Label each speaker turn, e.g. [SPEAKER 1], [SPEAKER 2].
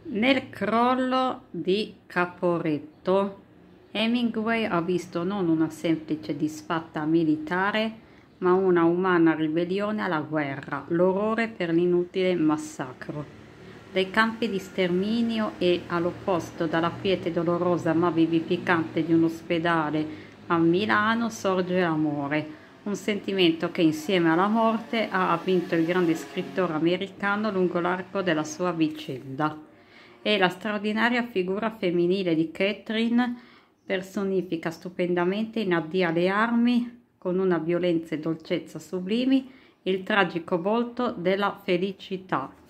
[SPEAKER 1] Nel crollo di Caporetto, Hemingway ha visto non una semplice disfatta militare, ma una umana ribellione alla guerra, l'orrore per l'inutile massacro. Dai campi di sterminio e, all'opposto, dalla quiete dolorosa ma vivificante di un ospedale a Milano sorge l'amore, un sentimento che insieme alla morte ha vinto il grande scrittore americano lungo l'arco della sua vicenda. E la straordinaria figura femminile di Catherine personifica stupendamente in Addio alle armi, con una violenza e dolcezza sublimi, il tragico volto della felicità.